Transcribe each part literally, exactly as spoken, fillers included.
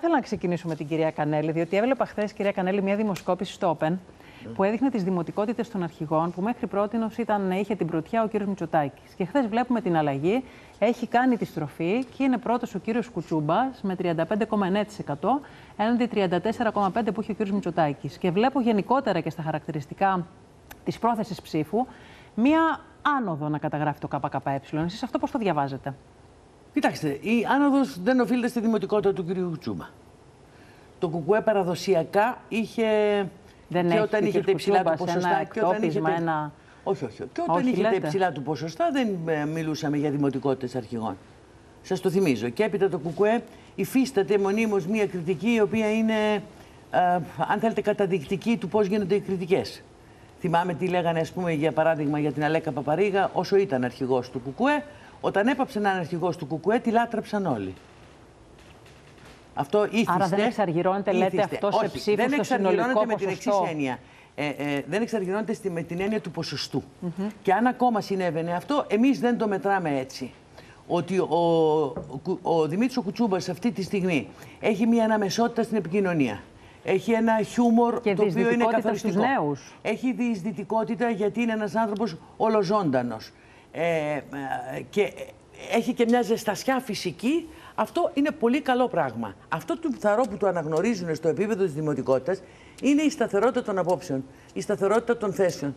ήθελα να ξεκινήσω με την κυρία Κανέλη, διότι έβλεπα χθες, κυρία Κανέλη, μια δημοσκόπηση στο Open που έδειχνε τις δημοτικότητες των αρχηγών που μέχρι πρότινος ήταν, είχε την πρωτιά ο κύριος Μητσοτάκης. Και χθες βλέπουμε την αλλαγή, έχει κάνει τη στροφή και είναι πρώτος ο κύριος Κουτσούμπας με τριάντα πέντε κόμμα εννέα τοις εκατό έναντι τριάντα τέσσερα κόμμα πέντε τοις εκατό που είχε ο κύριος Μητσοτάκης. Και βλέπω γενικότερα και στα χαρακτηριστικά της πρόθεσης ψήφου μία άνοδο να καταγράφει το ΚΚΕ. Εσείς αυτό πώς το διαβάζετε? Κοιτάξτε, η άνοδος δεν οφείλεται στη δημοτικότητα του κυρίου Κουτσούμπα. Το ΚΚΕ παραδοσιακά είχε. Δεν και έχει όταν είχε τα υψηλά του ποσοστά. Και όταν είχε τα... ένα... Όχι, όχι. Και όταν όχι, είχε λέτε. τα υψηλά του ποσοστά, δεν μιλούσαμε για δημοτικότητες αρχηγών. Σας το θυμίζω. Και έπειτα το ΚΚΕ υφίσταται μονίμως μία κριτική, η οποία είναι, ε, αν θέλετε, καταδεικτική του πώς γίνονται οι κριτικές. Θυμάμαι τι λέγανε, ας πούμε, για παράδειγμα, για την Αλέκα Παπαρίγα, όσο ήταν αρχηγός του ΚΚΕ. Όταν έπαψε να είναι αρχηγός του ΚΚΕ, τη λάτρεψαν όλοι. Αυτό ήθιστε. Άρα δεν εξαργυρώνεται, λέτε, ήθιστε. αυτό σε ψήφους, δεν στο συνολικό με την εξής έννοια. Ε, ε, δεν εξαργυρώνεται στη, με την έννοια του ποσοστού. Mm-hmm. Και αν ακόμα συνέβαινε αυτό, εμείς δεν το μετράμε έτσι. Ότι ο, ο, ο Δημήτρης ο Κουτσούμπας αυτή τη στιγμή έχει μια αναμεσότητα στην επικοινωνία. Έχει ένα χιούμορ και το οποίο είναι καθοριστικό. Στους νέους. Έχει διεισδυτικότητα γιατί είναι ένας άνθρωπος ολοζώντανος. Ε, και έχει και μια ζεστασιά φυσική. Αυτό είναι πολύ καλό πράγμα. Αυτό το θαρρό που το αναγνωρίζουν στο επίπεδο της δημοτικότητας είναι η σταθερότητα των απόψεων, η σταθερότητα των θέσεων.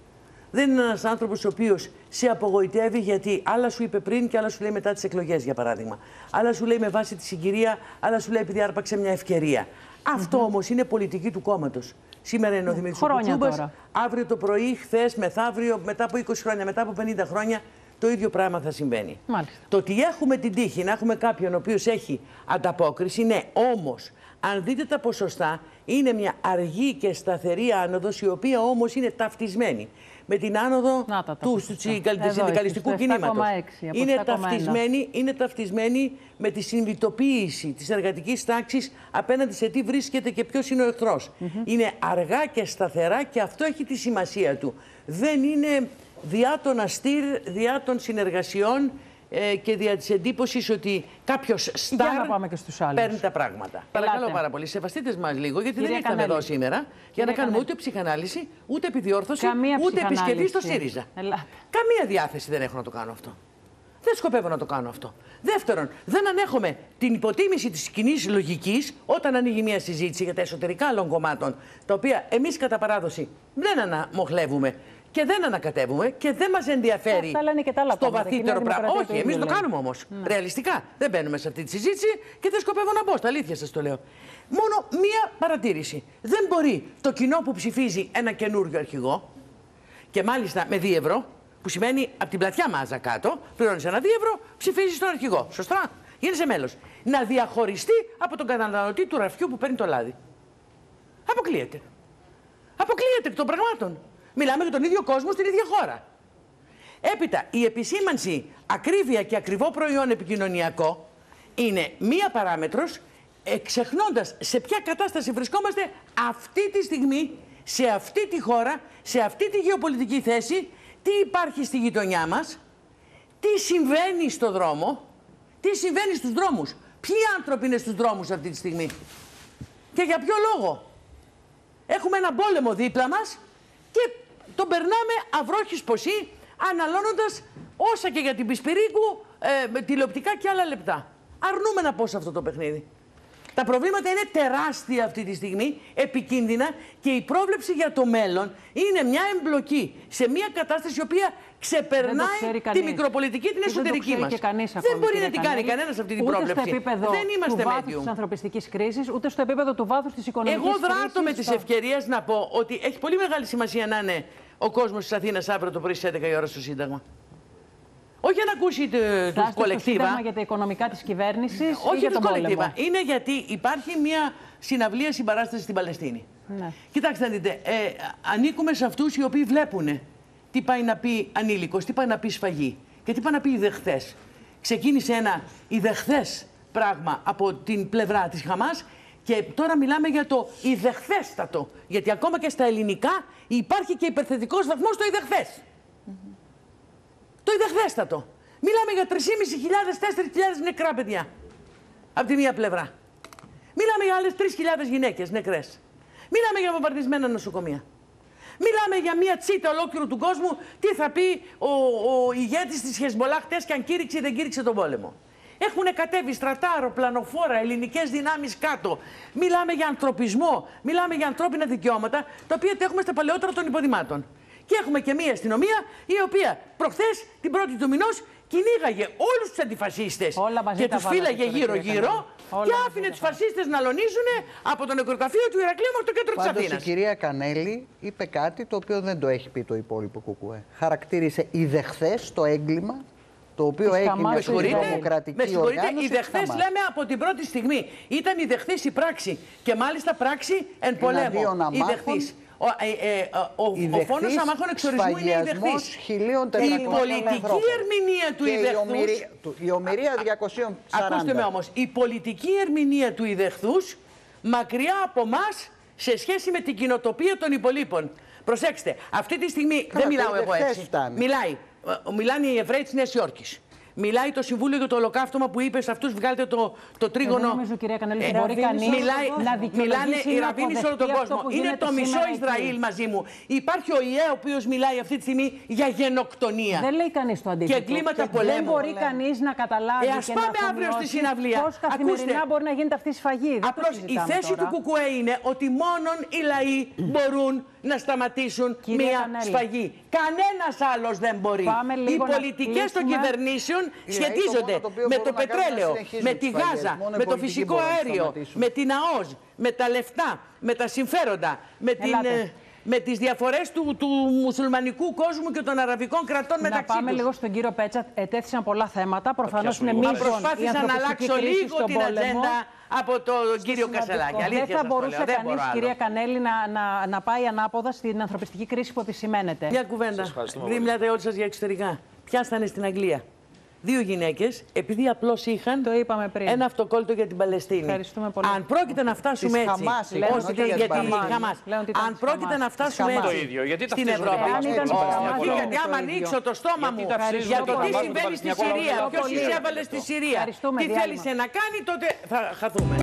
Δεν είναι ένας άνθρωπος ο οποίος σε απογοητεύει γιατί άλλα σου είπε πριν και άλλα σου λέει μετά τις εκλογές, για παράδειγμα. Άλλα σου λέει με βάση τη συγκυρία, άλλα σου λέει επειδή άρπαξε μια ευκαιρία. Mm-hmm. Αυτό όμως είναι πολιτική του κόμματος. Σήμερα είναι ο Δημήτρης Κουτσούμπας, αύριο το πρωί, χθες, μεθαύριο, μετά από είκοσι χρόνια, μετά από πενήντα χρόνια. Το ίδιο πράγμα θα συμβαίνει. Μάλιστα. Το ότι έχουμε την τύχη να έχουμε κάποιον ο οποίος έχει ανταπόκριση, ναι, όμως, αν δείτε τα ποσοστά, είναι μια αργή και σταθερή άνοδος, η οποία όμως είναι ταυτισμένη με την άνοδο τα, τα του συνδικαλιστικού κινήματος. Είναι ταυτισμένη, είναι ταυτισμένη με τη συνειδητοποίηση της εργατικής τάξης απέναντι σε τι βρίσκεται και ποιος είναι ο εχθρός. Mm-hmm. Είναι αργά και σταθερά και αυτό έχει τη σημασία του. Δεν είναι διά των αστήρ, διά των συνεργασιών ε, και διά της εντύπωσης ότι κάποιος στάρ παίρνει τα πράγματα. Παρακαλώ πάρα πολύ, σεβαστείτε μας λίγο, γιατί κυρία δεν ήρθαμε Κανέλη. Εδώ σήμερα κυρία για να κάνουμε Κανέλη. Ούτε ψυχανάλυση, ούτε επιδιόρθωση, καμία ούτε επισκευή στο ΣΥΡΙΖΑ. Ελάτε. Καμία διάθεση δεν έχω να το κάνω αυτό. Δεν σκοπεύω να το κάνω αυτό. Δεύτερον, δεν ανέχομαι την υποτίμηση της κοινής λογικής όταν ανοίγει μια συζήτηση για τα εσωτερικά άλλων κομμάτων, τα οποία εμείς κατά παράδοση δεν αναμοχλεύουμε και δεν ανακατεύουμε και δεν μας ενδιαφέρει και τα στο βαθύτερο πράγμα. Όχι, εμείς το κάνουμε όμως. Ναι. Ρεαλιστικά. Δεν μπαίνουμε σε αυτή τη συζήτηση και δεν σκοπεύω να μπω. Στα αλήθεια σας το λέω. Μόνο μία παρατήρηση. Δεν μπορεί το κοινό που ψηφίζει ένα καινούριο αρχηγό και μάλιστα με δύο ευρώ, που σημαίνει από την πλατιά μάζα κάτω, πληρώνεις ένα δύο ευρώ, ψηφίζεις τον αρχηγό. Σωστά. Γίνεσαι μέλος. Να διαχωριστεί από τον καταναλωτή του ραφιού που παίρνει το λάδι. Αποκλείεται. Αποκλείεται εκ των πραγμάτων. Μιλάμε για τον ίδιο κόσμο στην ίδια χώρα. Έπειτα, η επισήμανση ακρίβεια και ακριβό προϊόν επικοινωνιακό είναι μία παράμετρος, εξεχνώντας σε ποια κατάσταση βρισκόμαστε αυτή τη στιγμή, σε αυτή τη χώρα, σε αυτή τη γεωπολιτική θέση, τι υπάρχει στη γειτονιά μας, τι συμβαίνει στο δρόμο, τι συμβαίνει στους δρόμους, ποιοι άνθρωποι είναι στους δρόμους αυτή τη στιγμή και για ποιο λόγο. Έχουμε έναν πόλεμο δίπλα μας και τον περνάμε αυρόχης ποσή, αναλώνοντας όσα και για την Πισπυρίκου, ε, τηλεοπτικά και άλλα λεπτά. Αρνούμε να πω σε αυτό το παιχνίδι. Τα προβλήματα είναι τεράστια αυτή τη στιγμή, επικίνδυνα και η πρόβλεψη για το μέλλον είναι μια εμπλοκή σε μια κατάσταση η οποία ξεπερνάει τη μικροπολιτική την εσωτερική μας. Δεν μπορεί να την κάνει κανένας αυτή την πρόβλεψη. Δεν είμαστε του βάθους της ανθρωπιστικής κρίσης, ούτε στο επίπεδο του βάθους της οικονομικής κρίσης. Εγώ δράτω με τις στο... ευκαιρίες να πω ότι έχει πολύ μεγάλη σημασία να είναι ο κόσμος της Αθήνας αύριο το πρωί στις έντεκα η ώρα στο Σύνταγμα. Όχι για να ακούσει το κολεκτίβα. Για τα οικονομικά της κυβέρνησης. Όχι για το κολεκτίβα. Είναι γιατί υπάρχει μια συναυλία συμπαράσταση στην Παλαιστίνη. Ναι. Κοιτάξτε να δείτε, ε, ανήκουμε σε αυτούς οι οποίοι βλέπουν τι πάει να πει ανήλικος, τι πάει να πει σφαγή και τι πάει να πει ιδεχθές. Ξεκίνησε ένα ιδεχθές πράγμα από την πλευρά της Χαμάς και τώρα μιλάμε για το ιδεχθέστατο. Γιατί ακόμα και στα ελληνικά υπάρχει και υπερθετικός βαθμός στο ιδεχθές. Mm-hmm. Το ιδεχθέστατο. Μιλάμε για τρεις χιλιάδες με τέσσερις χιλιάδες νεκρά παιδιά. Από τη μία πλευρά. για άλλες τρεις χιλιάδες γυναίκες νεκρές. Μιλάμε για βομβαρδισμένα νοσοκομεία. Μιλάμε για μια τσίτα ολόκληρου του κόσμου. Τι θα πει ο, ο ηγέτης της Χεσμολάχ χτες και αν κήρυξε ή δεν κήρυξε τον πόλεμο. Έχουν κατέβει στρατά, αεροπλανοφόρα, ελληνικές δυνάμεις κάτω. Μιλάμε για ανθρωπισμό, μιλάμε για ανθρώπινα δικαιώματα, τα οποία τα έχουμε στα παλαιότερα των υποδημάτων. Και έχουμε και μια αστυνομία η οποία προχθές, την πρώτη του μηνός, κυνήγαγε όλους τους αντιφασίστες και τους φύλαγε γύρω-γύρω και άφηνε τους φασίστες να λονίζουν από το νεκροταφείο του Ηρακλείου μέχρι το κέντρο της Αθήνας. Πάντως η κυρία Κανέλη είπε κάτι το οποίο δεν το έχει πει το υπόλοιπο Κουκουέ. Χαρακτήρισε ιδεχθές το έγκλημα το οποίο έγινε στην δημοκρατική οργάνωση. Οι δεχθείς λέμε από την πρώτη στιγμή. Ήταν οι δεχθείς η πράξη και μάλιστα πράξη εν πολέμου. Οι δεχθείς. Ο, ε, ε, ο, ο φόνος αμάχων εξορισμού είναι η δεχθής. Η πολιτική ερμηνεία του ιδεχθούς. Η ομηρία διακόσια σαράντα. Ακούστε με όμως. Η πολιτική ερμηνεία του ιδεχθούς μακριά από εμάς σε σχέση με την κοινοτοπία των υπολείπων. Προσέξτε, αυτή τη στιγμή δεν μιλάω εγώ έτσι. Μιλάει, μιλάνε οι Εβραίοι της Νέας Υόρκης. Μιλάει το Συμβούλιο για το Ολοκαύτωμα που είπε σε αυτούς βγάλετε το, το τρίγωνο. Δεν νομίζω, κυρία Κανέλη, ε, μπορεί κανείς μιλάει, να δικαιολογήσει. Μιλάνε οι ραβίνοι σε όλο τον κόσμο. Είναι το μισό Ισραήλ εκεί. μαζί μου. Υπάρχει ο ΙΕ ο οποίος μιλάει αυτή τη στιγμή για γενοκτονία. Δεν λέει κανείς το αντίθετο. Και κλίματα πολέμου. Δεν μπορεί κανείς να καταλάβει. Ε, ας και πάμε να αύριο στη συναυλία. Πώς καθημερινά Ακούστε, μπορεί να γίνεται αυτή η σφαγή. απλώς η θέση τώρα. του Κουκουέ είναι ότι μόνον οι λαοί μπορούν να σταματήσουν Κυρία μία Κανέλη. σφαγή. Κανένας άλλος δεν μπορεί. Οι πολιτικές των κυβερνήσεων σχετίζονται με το πετρέλαιο, με τη Γάζα, με το φυσικό αέριο, με την ΑΟΣ, με τα λεφτά, με τα συμφέροντα, με, την, με τις διαφορές του, του μουσουλμανικού κόσμου και των αραβικών κρατών μεταξύ τους. Να πάμε λίγο στον κύριο Πέτσα. Ετέθησαν πολλά θέματα. Προφανώς είναι μείζον. Προσπάθησα να αλλάξω λίγο την ατζέντα από τον κύριο Κασελάκη. Δεν θα μπορούσε κανείς, κυρία Κανέλη, να, να, να πάει ανάποδα στην ανθρωπιστική κρίση που επισημαίνεται. Μια κουβέντα. Δεν μιλάτε όλοι σας για εξωτερικά. Πιάσανε στην Αγγλία δύο γυναίκες, επειδή απλώς είχαν το είπαμε πριν. ένα αυτοκόλλητο για την Παλαιστίνη. Ευχαριστούμε πολύ. Αν πρόκειται να φτάσουμε έτσι. Χαμάς, όχι για την Χαμάς. Αν πρόκειται να φτάσουμε έτσι στην Ευρώπη. Γιατί άμα ανοίξω το στόμα μου για το τι συμβαίνει στη Συρία, ποιος εισέβαλε στη Συρία, τι θέλησε να κάνει, τότε θα χαθούμε.